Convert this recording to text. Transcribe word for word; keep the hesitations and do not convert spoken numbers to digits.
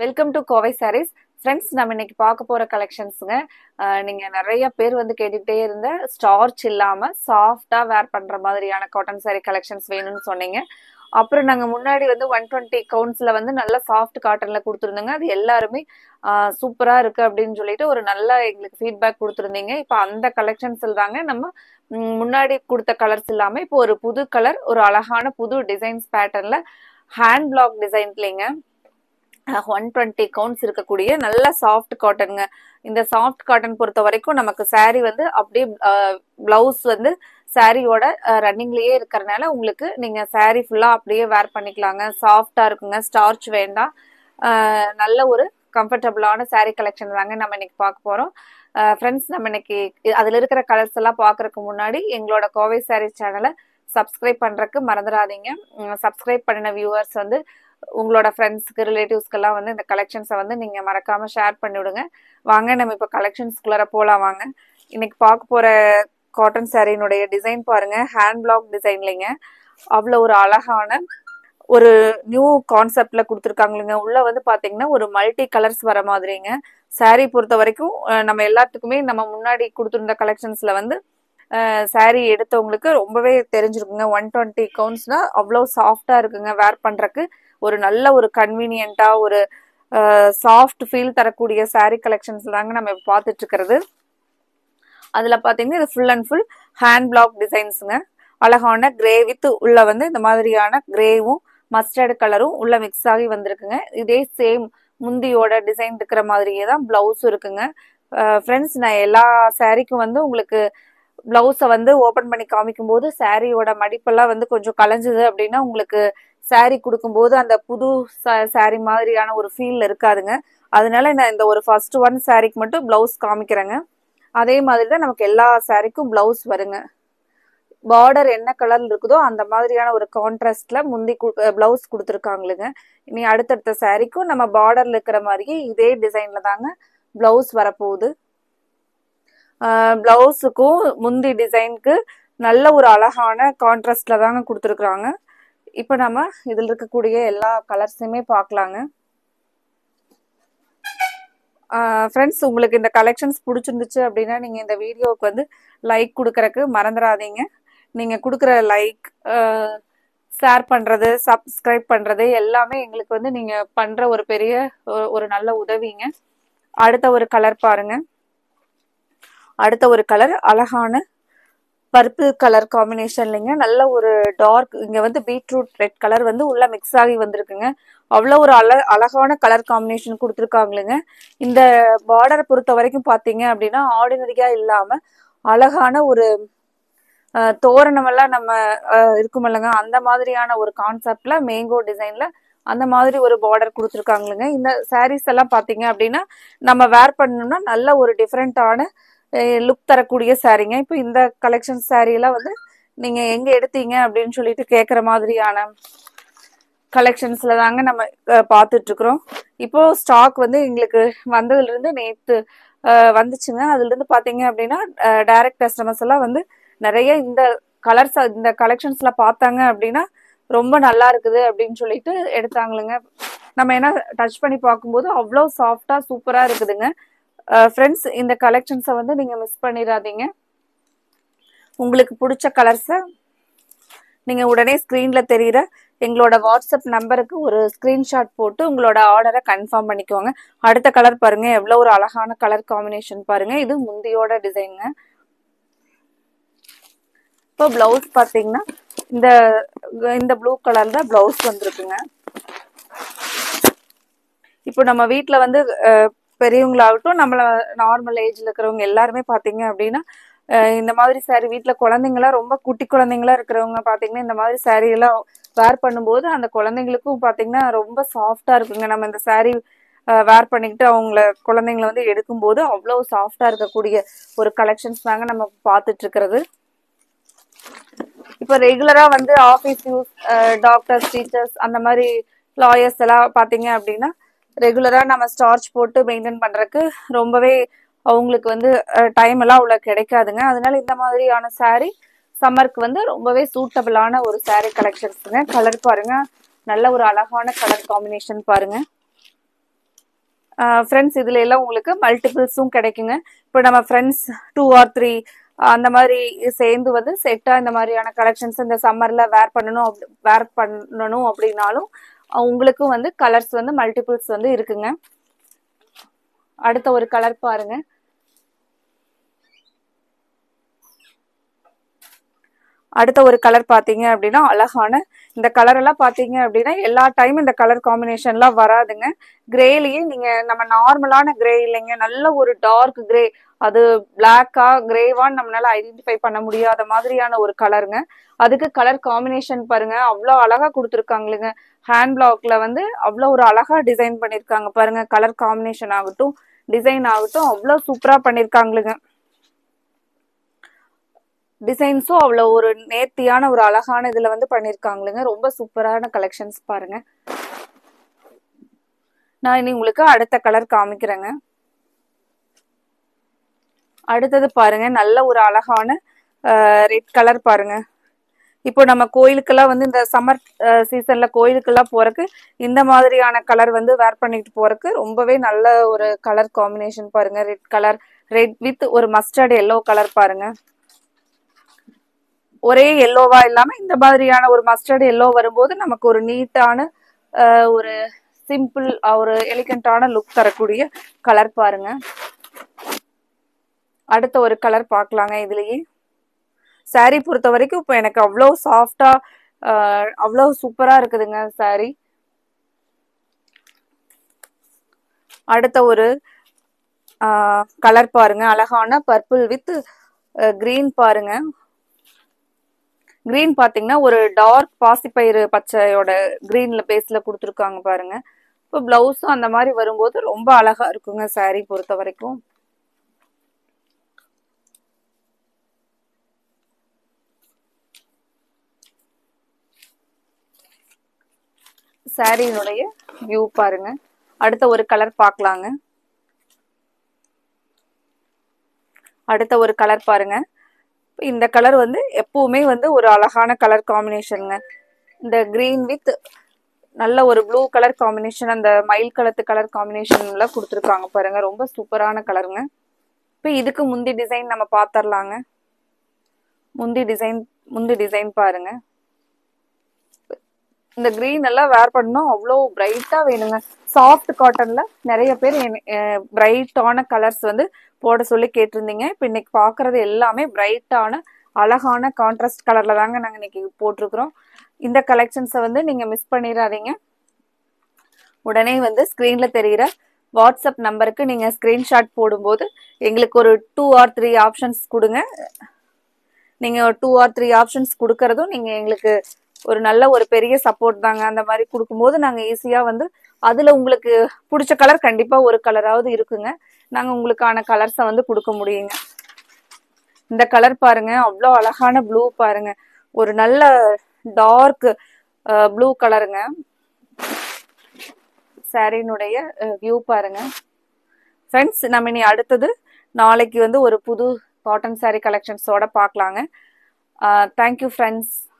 Welcome to Kovai saris. Friends, நம்ம இன்னைக்கு பார்க்க போற கலெக்ஷன்ஸுங்க. நீங்க நிறைய பேர் வந்து கேட்டுக்கிட்டே இருந்த ஸ்டார்ச் இல்லாம சாஃப்டா வேர் பண்ற மாதிரியான காட்டன் சாரீ கலெக்ஷன்ஸ் வேணும்னு சொன்னீங்க. அப்புறம் நாங்க முன்னாடி வந்து ஒன் டுவெண்ட்டி கவுண்ட்ஸ்ல வந்து நல்ல சாஃப்ட் காட்டன்ல கொடுத்துருந்தோங்க. அது எல்லாருமே சூப்பரா இருக்கு அப்படின்னு சொல்லிட்டு ஒரு நல்ல எங்களுக்கு ஃபீட்பேக் கொடுத்துருந்தீங்க. இப்போ அந்த கலெக்ஷன்ஸ்ல தாங்க நம்ம முன்னாடி கொடுத்த கலர்ஸ் இல்லாம இப்போ ஒரு புது கலர், ஒரு அழகான புது டிசைன்ஸ் பேட்டர்ன்ல ஹேண்ட் பிளாக் டிசைன்லங்க ஒன் டுவெண்ட்டி கவுண்ட்ஸ் இருக்கக்கூடிய நல்ல சாஃப்ட் காட்டனுங்க. இந்த சாஃப்ட் காட்டன் பொறுத்த வரைக்கும் நமக்கு சாரீ வந்து அப்படியே பிளவுஸ் வந்து சாரியோட ரன்னிங்லயே இருக்கிறதுனால உங்களுக்கு நீங்க சாரீ ஃபுல்லா அப்படியே வேர் பண்ணிக்கலாங்க. சாஃப்டா இருக்குங்க, ஸ்டார்ச் வேண்டாம். நல்ல ஒரு கம்ஃபர்டபுளான சாரீ கலெக்ஷன் தாங்க நம்ம இன்னைக்கு பார்க்க போறோம். ஃப்ரெண்ட்ஸ், நம்ம இன்னைக்கு அதுல இருக்கிற கலர்ஸ் எல்லாம் பாக்குறதுக்கு முன்னாடி எங்களோட கோவை சாரீ சேனலை சப்ஸ்கிரைப் பண்றதுக்கு மறந்துடாதீங்க. சப்ஸ்கிரைப் பண்ணின வியூவர்ஸ் வந்து உங்களோட ஃப்ரெண்ட்ஸ்க்கு ரிலேட்டிவ்ஸ்க்கெல்லாம் வந்து இந்த கலெக்ஷன்ஸை வந்து நீங்க மறக்காம ஷேர் பண்ணி விடுங்க. வாங்க நம்ம இப்போ கலெக்ஷன்ஸ்குள்ளார போலாம். வாங்க, இன்னைக்கு பார்க்க போற காட்டன் சாரியினுடைய டிசைன் பாருங்க. ஹேண்ட் பிளாக் டிசைன்லைங்க அவ்வளோ ஒரு அழகான ஒரு நியூ கான்செப்ட்ல கொடுத்துருக்காங்களுங்க. உள்ள வந்து பாத்தீங்கன்னா ஒரு மல்டி கலர்ஸ் வர மாதிரிங்க. சாரீ பொறுத்த வரைக்கும் நம்ம எல்லாத்துக்குமே நம்ம முன்னாடி கொடுத்துருந்த கலெக்ஷன்ஸ்ல வந்து சாரீ எடுத்தவங்களுக்கு ரொம்பவே தெரிஞ்சிருக்குங்க. ஒன் டுவெண்ட்டி கவுண்ட்ஸ்னா அவ்வளோ சாஃப்டா இருக்குங்க. வேர் பண்றதுக்கு ஒரு நல்ல ஒரு கன்வீனியன்ட்டா ஒரு சாஃப்ட் ஃபீல் தரக்கூடிய சாரீ கலெக்ஷன்ஸ் தாங்க நம்ம பார்த்துட்டு இருக்கிறது. அதுல பாத்தீங்கன்னா இது full and full hand block டிசைன்ஸுங்க. அழகான கிரே வித் உள்ள வந்து இந்த மாதிரியான கிரேவும் மஸ்டர்ட் கலரும் உள்ள மிக்ஸ் ஆகி வந்திருக்குங்க. இதே சேம் முந்தியோட டிசைன் இருக்கிற மாதிரியே தான் பிளவுஸும் இருக்குங்க. ஃப்ரெண்ட்ஸ், நான் எல்லா சாரீக்கும் வந்து உங்களுக்கு பிளவுஸை வந்து ஓபன் பண்ணி காமிக்கும் போது சாரியோட மடிப்பெல்லாம் வந்து கொஞ்சம் கலைஞ்சுது அப்படின்னா உங்களுக்கு சாரீ கொடுக்கும்போது அந்த புது சாரீ மாதிரியான ஒரு ஃபீல் இருக்காதுங்க. அதனால நான் இந்த ஒரு ஃபர்ஸ்ட் ஒன் சாரீக்கு மட்டும் பிளவுஸ் காமிக்கிறேங்க. அதே மாதிரி தான் நமக்கு எல்லா சாரீக்கும் பிளவுஸ் வருங்க. பார்டர் என்ன கலர்ல இருக்குதோ அந்த மாதிரியான ஒரு கான்ட்ராஸ்ட்ல முந்தி பிளவுஸ் கொடுத்துருக்காங்களுங்க. இனி அடுத்தடுத்த சாரீக்கும் நம்ம பார்டர்ல இருக்கிற மாதிரியே இதே டிசைன்ல தாங்க பிளவுஸ் வரப்போகுது. பிளவுஸுக்கும் முந்தி டிசைனுக்கு நல்ல ஒரு அழகான கான்ட்ராஸ்ட்ல தாங்க கொடுத்துருக்குறாங்க. இப்போ நம்ம இதில் இருக்கக்கூடிய எல்லா கலர்ஸுமே பார்க்கலாங்க. ஃப்ரெண்ட்ஸ், உங்களுக்கு இந்த கலெக்ஷன்ஸ் பிடிச்சிருந்துச்சு அப்படின்னா நீங்க இந்த வீடியோவுக்கு வந்து லைக் கொடுக்கறக்கு மறந்துடாதீங்க. நீங்க கொடுக்குற லைக், ஷேர் பண்றது, சப்ஸ்கிரைப் பண்றது எல்லாமே எங்களுக்கு வந்து நீங்க பண்ற ஒரு பெரிய ஒரு நல்ல உதவிங்க. அடுத்த ஒரு கலர் பாருங்க. அடுத்த ஒரு கலர் அழகான பர்பிள் கலர் காம்பினேஷன்லங்க. நல்ல ஒரு டார்க், இங்க வந்து பீட்ரூட் ரெட் கலர் வந்து உள்ள மிக்ஸ் ஆகி வந்திருக்குங்க. அவ்வளோ ஒரு அழ அழகான கலர் காம்பினேஷன் கொடுத்துருக்காங்களுங்க. இந்த பார்டரை பொறுத்த வரைக்கும் பாத்தீங்க அப்படின்னா ஆர்டினரியா இல்லாம அழகான ஒரு தோரணம் எல்லாம் நம்ம இருக்கும் இல்லைங்க, அந்த மாதிரியான ஒரு கான்செப்ட்ல மேங்கோ டிசைன்ல அந்த மாதிரி ஒரு பார்டர் கொடுத்துருக்காங்களுங்க. இந்த சாரீஸ் எல்லாம் பாத்தீங்க அப்படின்னா நம்ம வேர் பண்ணணும்னா நல்ல ஒரு டிஃப்ரெண்டான லுக் தரக்கூடிய சாரீங்க. இப்போ இந்த கலெக்ஷன் சாரீ எல்லாம் வந்து நீங்க எங்க எடுத்தீங்க அப்படின்னு சொல்லிட்டு கேட்குற மாதிரியான கலெக்ஷன்ஸ்ல தாங்க நம்ம பார்த்துட்டு இருக்கிறோம். இப்போ ஸ்டாக் வந்து எங்களுக்கு வந்ததுல இருந்து நேத்து வந்துச்சுங்க. அதுல இருந்து பாத்தீங்க அப்படின்னா டைரக்ட் கஸ்டமர்ஸ் எல்லாம் வந்து நிறைய இந்த கலர்ஸ் இந்த கலெக்ஷன்ஸ்ல பார்த்தாங்க அப்படின்னா ரொம்ப நல்லா இருக்குது அப்படின்னு சொல்லிட்டு எடுத்தாங்களுங்க. நம்ம என்ன டச் பண்ணி பார்க்கும்போது அவ்வளோ சாஃப்டா சூப்பரா இருக்குதுங்க. ஃப்ரெண்ட்ஸ், இந்த கலெக்ஷன்ஸை வந்து நீங்க மிஸ் பண்ணிடாதீங்க. உங்களுக்கு பிடிச்ச கலர்ஸை நீங்க உடனே ஸ்கிரீன்ல தெரியுற எங்களோட வாட்ஸ்அப் நம்பருக்கு ஒரு ஸ்கிரீன்ஷாட் போட்டு உங்களோட ஆர்டரை கன்ஃபார்ம் பண்ணிக்கோங்க. அடுத்த கலர் பாருங்க, எவ்வளவு ஒரு அழகான கலர் காம்பினேஷன் பாருங்க. இது முந்தியோட டிசைனுங்க. இப்போ பிளவுஸ் பாத்தீங்கன்னா இந்த இந்த ப்ளூ கலர்ல பிளவுஸ் வந்திருக்குங்க. இப்போ நம்ம வீட்டுல வந்து பெரியவங்களாகட்டும் நம்மள நார்மல் ஏஜ்ல இருக்கிறவங்க எல்லாருமே பாத்தீங்க அப்படின்னா இந்த மாதிரி சாரி வீட்டுல குழந்தைங்களா ரொம்ப குட்டி குழந்தைங்களா இருக்கிறவங்க பாத்தீங்கன்னா இந்த மாதிரி சாரி எல்லாம் வேர் பண்ணும்போது அந்த குழந்தைங்களுக்கும் பாத்தீங்கன்னா ரொம்ப சாஃப்டா இருக்குங்க. நம்ம இந்த சாரி வேர் பண்ணிக்கிட்டு அவங்கள குழந்தைங்களை வந்து எடுக்கும்போது அவ்வளவு சாஃப்டா இருக்கக்கூடிய ஒரு கலெக்ஷன்ஸ் தாங்க நம்ம பார்த்துட்டு இருக்கிறது. இப்போ ரெகுலரா வந்து ஆஃபீஸ் யூஸ், டாக்டர்ஸ், டீச்சர்ஸ், அந்த மாதிரி லாயர்ஸ் எல்லாம் பாத்தீங்க அப்படின்னா ரெகுலரா நம்ம ஸ்டார்ச் போட்டு மெயின்டைன் பண்றதுக்கு ரொம்பவே அவங்களுக்கு வந்து டைம் எல்லாம் அவ்வளவு கிடைக்காதுங்க. அதனால இந்த மாதிரியான சாரீ சம்மருக்கு வந்து ரொம்பவே சூட்டபிளான ஒரு சாரீ கலெக்ஷன்ஸுங்க. கலர் பாருங்க, நல்ல ஒரு அழகான கலர் காம்பினேஷன் பாருங்க. ஃப்ரெண்ட்ஸ் இதுல எல்லாம் உங்களுக்கு மல்டிபிள்ஸும் கிடைக்குங்க. இப்போ நம்ம ஃப்ரெண்ட்ஸ் டூ ஆர் த்ரீ அந்த மாதிரி சேர்ந்து வந்து செட்டா இந்த மாதிரியான கலெக்ஷன்ஸ் இந்த சம்மர்ல வேர் பண்ணணும் வேர் பண்ணணும் அப்படின்னாலும் உங்களுக்கும் வந்து கலர்ஸ் வந்து மல்டிபிள்ஸ் வந்து இருக்குங்க. அடுத்த ஒரு கலர் பாருங்க. அடுத்த ஒரு கலர் பாத்தீங்க அப்படின்னா அழகான இந்த கலர் எல்லாம் பாத்தீங்க அப்படின்னா எல்லா டைம் இந்த கலர் காம்பினேஷன்லாம் வராதுங்க. கிரேலயே நீங்க நம்ம நார்மலான கிரே இல்லைங்க, நல்ல ஒரு டார்க் கிரே, அது பிளாக்கா கிரேவான்னு நம்மளால ஐடென்டிஃபை பண்ண முடியாத மாதிரியான ஒரு கலருங்க. அதுக்கு கலர் காம்பினேஷன் பாருங்க அவ்வளோ அழகா கொடுத்துருக்காங்களுங்க. ஹேண்ட் பிளாக்ல வந்து அவ்வளோ ஒரு அழகா டிசைன் பண்ணிருக்காங்க பாருங்க. கலர் காம்பினேஷன் ஆகட்டும் டிசைன் ஆகட்டும் அவ்வளோ சூப்பரா பண்ணிருக்காங்களுங்க. டிசைன்ஸும் அவ்வளோ ஒரு நேர்த்தியான ஒரு அழகான இதுல வந்து பண்ணிருக்காங்களுங்க. ரொம்ப சூப்பரான கலெக்ஷன்ஸ் பாருங்க. நான் இனி உங்களுக்கு அடுத்த கலர் காமிக்கிறேங்க. அடுத்தது பாருங்க நல்ல ஒரு அழகான ரெட் கலர் பாருங்க. இப்போ நம்ம கோயிலுக்கெல்லாம் வந்து இந்த சம்மர் சீசன்ல கோயிலுக்கெல்லாம் போறக்கு இந்த மாதிரியான கலர் வந்து வேர் பண்ணிட்டு போறக்கு ரொம்பவே நல்ல ஒரு கலர் காம்பினேஷன் பாருங்க. ரெட் கலர், ரெட் வித் ஒரு மஸ்டர்ட் எல்லோ கலர் பாருங்க. ஒரே எல்லோவா இல்லாம இந்த மாதிரியான ஒரு மஸ்டர்ட் எல்லோ வரும்போது நமக்கு ஒரு நீட்டான ஒரு சிம்பிள் ஒரு எலிகண்டான லுக் தரக்கூடிய கலர் பாருங்க. அடுத்த ஒரு கலர் பார்க்கலாங்க. இதுலயே சாரி பொறுத்த வரைக்கும் இப்போ எனக்கு அவ்வளோ சாஃப்டா அவ்வளோ சூப்பரா இருக்குதுங்க சாரி. அடுத்த ஒரு கலர் பாருங்க அழகான பர்பிள் வித் கிரீன் பாருங்க. கிரீன் பாத்தீங்கன்னா ஒரு டார்க் பாசிப்பயிறு பச்சையோட கிரீன்ல பேஸ்ல கொடுத்துருக்காங்க பாருங்க. இப்போ பிளவுஸும் அந்த மாதிரி வரும்போது ரொம்ப அழகா இருக்குங்க சாரி பொறுத்த வரைக்கும். சாரியினுடைய வியூ பாருங்க. அடுத்த ஒரு கலர் பார்க்கலாங்க. அடுத்த ஒரு கலர் பாருங்க. இந்த கலர் வந்து எப்பவுமே வந்து ஒரு அழகான கலர் காம்பினேஷனுங்க. இந்த கிரீன் வித் நல்ல ஒரு ப்ளூ கலர் காம்பினேஷன், அந்த மயில் கலத்து கலர் காம்பினேஷன்ல கொடுத்துருக்காங்க பாருங்க. ரொம்ப சூப்பரான கலருங்க. இப்போ இதுக்கு முந்தி டிசைன் நம்ம பார்த்துடலாங்க. முந்தி டிசைன் முந்தி டிசைன் பாருங்க. இந்த கிரீன் எல்லாம் வேர் பண்ணோம் அவ்வளோ பிரைட்டா வேணுங்க. சாஃப்ட் காட்டன்ல நிறைய பேர் பிரைட்டான கலர்ஸ் வந்து போட சொல்லி கேட்டிருந்தீங்க. இப்போ இன்னைக்கு பாக்குறது எல்லாமே பிரைட்டான அழகான கான்ட்ராஸ்ட் கலர்ல தாங்க நாங்க இன்னைக்கு போட்டிருக்கிறோம். இந்த கலெக்ஷன்ஸை வந்து நீங்க மிஸ் பண்ணிடாதீங்க. உடனே வந்து ஸ்கிரீன்ல தெரிகிற வாட்ஸ்அப் நம்பருக்கு நீங்க ஸ்கிரீன்ஷாட் போடும்போது எங்களுக்கு ஒரு டூ ஆர் த்ரீ ஆப்ஷன்ஸ் கொடுங்க. நீங்க டூ ஆர் த்ரீ ஆப்ஷன்ஸ் கொடுக்கறதும் நீங்க எங்களுக்கு ஒரு நல்ல ஒரு பெரிய சப்போர்ட் தாங்க. அந்த மாதிரி கொடுக்கும்போது நாங்க ஈஸியா வந்து அதுல உங்களுக்கு பிடிச்ச கலர் கண்டிப்பா ஒரு கலராவது இருக்குங்க. நாங்க உங்களுக்கான கலர்ஸை வந்து கொடுக்க முடியுங்க. இந்த கலர் பாருங்க அவ்வளோ அழகான ப்ளூ பாருங்க. ஒரு நல்ல டார்க் ப்ளூ கலருங்க. சாரியினுடைய வியூ பாருங்க. ஃப்ரெண்ட்ஸ் நம்ம இனி அடுத்தது நாளைக்கு வந்து ஒரு புது காட்டன் சாரி கலெக்ஷன்ஸோட பார்க்கலாங்க. Thank you friends.